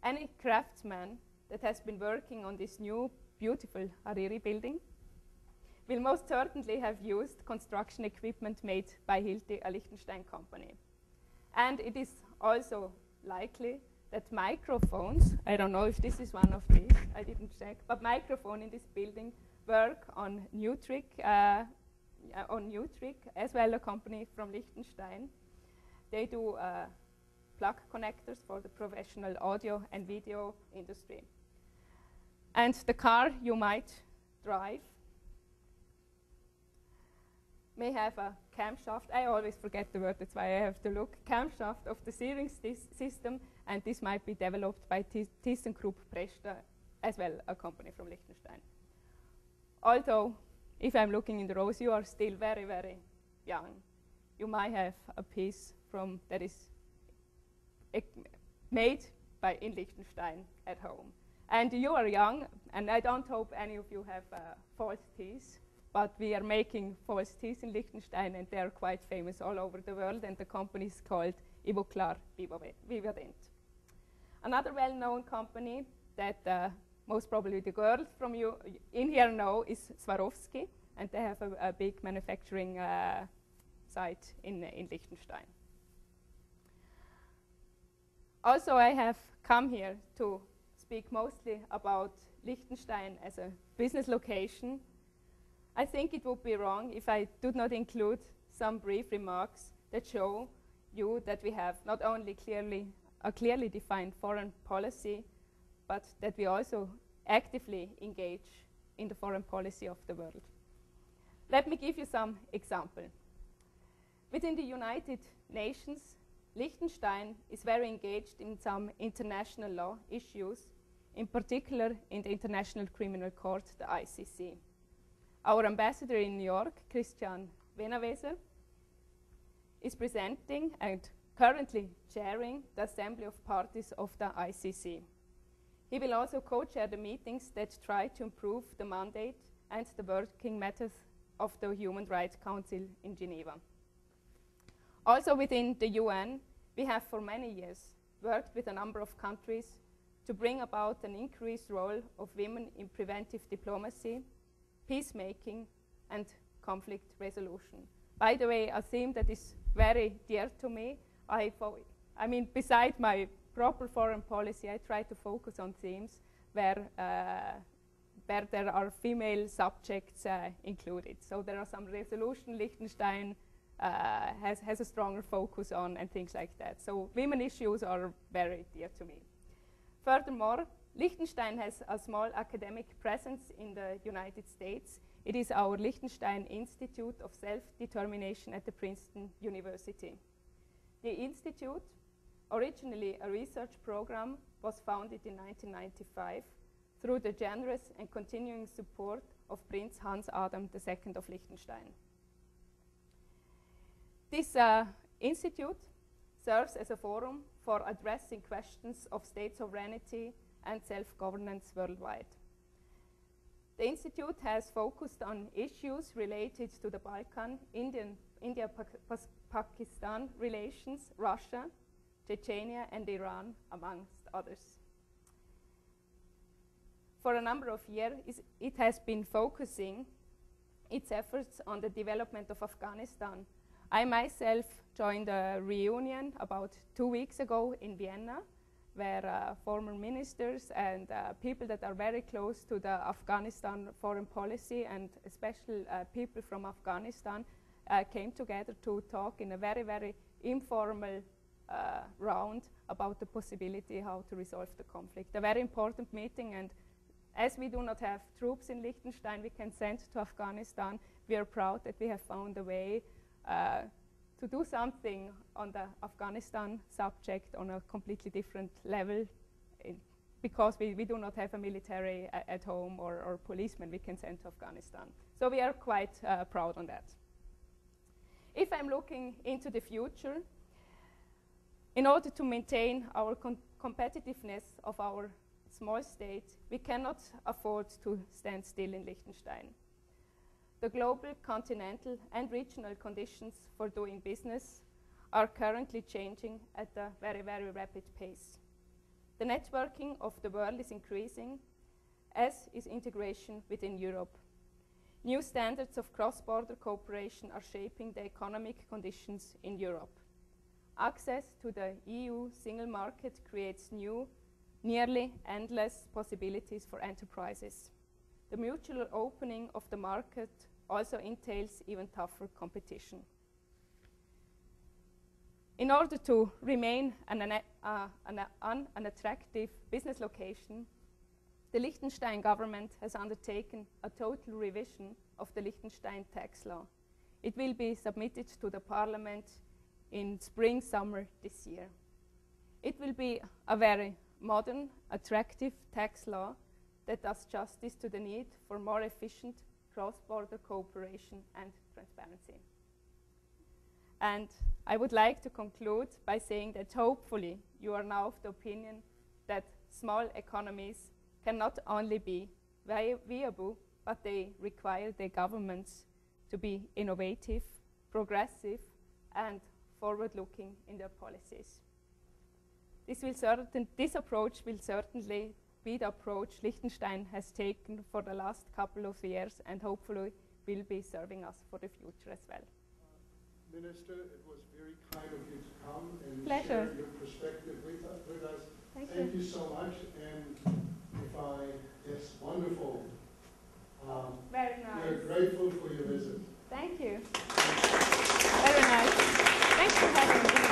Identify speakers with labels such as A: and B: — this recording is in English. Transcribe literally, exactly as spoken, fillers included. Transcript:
A: any craftsman that has been working on this new, beautiful Hariri building will most certainly have used construction equipment made by Hilti, a Liechtenstein company. And it is also likely that microphones, I don't know if this is one of these, I didn't check, but microphone in this building work on Nutric, uh, on Nutric, as well a company from Liechtenstein. They do uh, plug connectors for the professional audio and video industry. And the car you might drive may have a camshaft. I always forget the word, that's why I have to look. Camshaft of the steering system, and this might be developed by ThyssenKrupp Presta, as well a company from Liechtenstein. Although, if I'm looking in the rows, you are still very, very young. You might have a piece from that is made by in Liechtenstein at home. And you are young, and I don't hope any of you have uh, false teeth. But we are making false teeth in Liechtenstein, and they are quite famous all over the world, and the company is called Ivoclar Vivadent. Another well-known company that uh, most probably the girls from you in here know is Swarovski, and they have a, a big manufacturing uh, site in, uh, in Liechtenstein. Also, I have come here to speak mostly about Liechtenstein as a business location. I think it would be wrong if I did not include some brief remarks that show you that we have not only clearly a clearly defined foreign policy, but that we also actively engage in the foreign policy of the world. Let me give you some examples. Within the United Nations, Liechtenstein is very engaged in some international law issues, in particular in the International Criminal Court, the I C C. Our ambassador in New York, Christian Wenaweser, is presenting and currently chairing the Assembly of Parties of the I C C. He will also co-chair the meetings that try to improve the mandate and the working methods of the Human Rights Council in Geneva. Also within the U N, we have for many years worked with a number of countries to bring about an increased role of women in preventive diplomacy, peacemaking, and conflict resolution. By the way, a theme that is very dear to me. I, I mean, beside my proper foreign policy, I try to focus on themes where, uh, where there are female subjects uh, included. So there are some resolution Liechtenstein uh, has, has a stronger focus on and things like that. So women issues are very dear to me. Furthermore, Liechtenstein has a small academic presence in the United States. It is our Liechtenstein Institute of Self-Determination at the Princeton University. The institute, originally a research program, was founded in nineteen ninety-five through the generous and continuing support of Prince Hans Adam the Second of Liechtenstein. This uh, institute serves as a forum for addressing questions of state sovereignty and self-governance worldwide. The Institute has focused on issues related to the Balkan, Indian, India-Pakistan relations, Russia, Chechnya, and Iran, amongst others. For a number of years, it has been focusing its efforts on the development of Afghanistan. I myself joined a reunion about two weeks ago in Vienna, where uh, former ministers and uh, people that are very close to the Afghanistan foreign policy, and especially uh, people from Afghanistan, uh, came together to talk in a very, very informal uh, round about the possibility how to resolve the conflict. A very important meeting, and as we do not have troops in Liechtenstein we can send to Afghanistan, we are proud that we have found a way uh, to do something on the Afghanistan subject on a completely different level, because we, we do not have a military a at home or, or policemen we can send to Afghanistan. So we are quite uh, proud on that. If I'm looking into the future, in order to maintain our com competitiveness of our small state, we cannot afford to stand still in Liechtenstein. The global, continental, and regional conditions for doing business are currently changing at a very, very rapid pace. The networking of the world is increasing, as is integration within Europe. New standards of cross-border cooperation are shaping the economic conditions in Europe. Access to the E U single market creates new, nearly endless possibilities for enterprises. The mutual opening of the market also entails even tougher competition. In order to remain an, an, uh, an, an unattractive business location, the Liechtenstein government has undertaken a total revision of the Liechtenstein tax law. It will be submitted to the parliament in spring, summer this year. It will be a very modern, attractive tax law that does justice to the need for more efficient cross-border cooperation and transparency. And I would like to conclude by saying that hopefully you are now of the opinion that small economies can not only be vi viable, but they require their governments to be innovative, progressive, and forward-looking in their policies. This, will certain, this approach will certainly be the approach Liechtenstein has taken for the last couple of years, and hopefully will be serving us for the future as well.
B: Uh, Minister, it was very kind of you to come and
A: Pleasure.
B: share your perspective with, uh, with us.
A: Thank,
B: Thank
A: you.
B: you so much. And if I, yes, wonderful. Um,
A: Very nice.
B: We're grateful for your visit.
A: Thank you. Very nice. Thanks for having me.